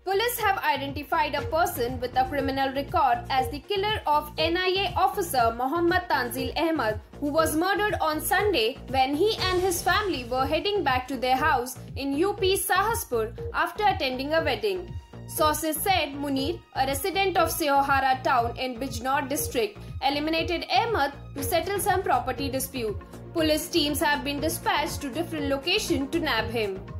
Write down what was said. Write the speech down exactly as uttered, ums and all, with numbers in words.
Police have identified a person with a criminal record as the killer of N I A officer Mohammad Tanzil Ahmed, who was murdered on Sunday when he and his family were heading back to their house in U P's Sahaspur after attending a wedding. Sources said Munir, a resident of Seohara town in Bijnor district, eliminated Ahmed to settle some property dispute. Police teams have been dispatched to different locations to nab him.